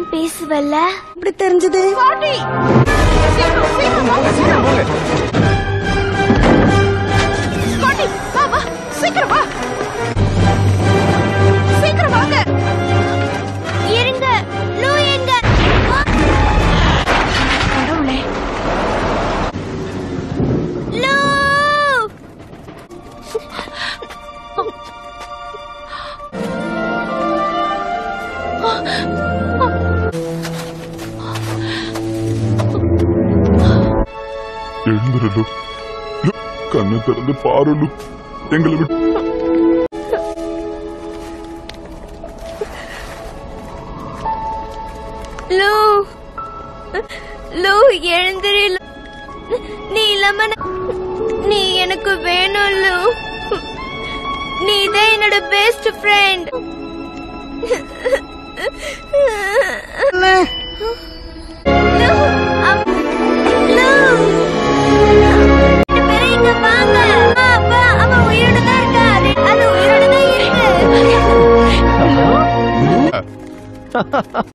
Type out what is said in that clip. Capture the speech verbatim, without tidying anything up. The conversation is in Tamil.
நீயும் பேசுவல்ல? இப்படி தெரிஞ்சது? சீக்கிரம் வா, சீக்கிரம் வாங்க. இருங்க, லூ எங்க? கடவுளே, லூ! எழுந்துரு, கண்ணு திறந்து பாருலு. எங்களை விட்டு லூ, லூ எழுந்திரு. நீ இல்லாம நீ எனக்கு வேணும் லூ. நீ தான் என்னோட best friend. Ha ha ha.